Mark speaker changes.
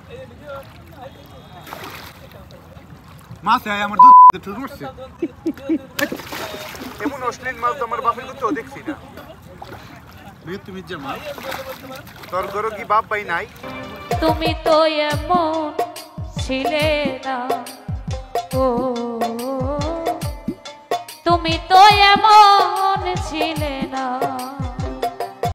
Speaker 1: মাছ আমার দুধ ঠুর মারছে এমন অশ্লীল মাছ আমার বাপের তো দেখছি না তুমি যে মা তোর ঘরে কি বাপ ভাই নাই
Speaker 2: তুমি তো এমন ছিলে না ও তুমি তো এমন ছিলে না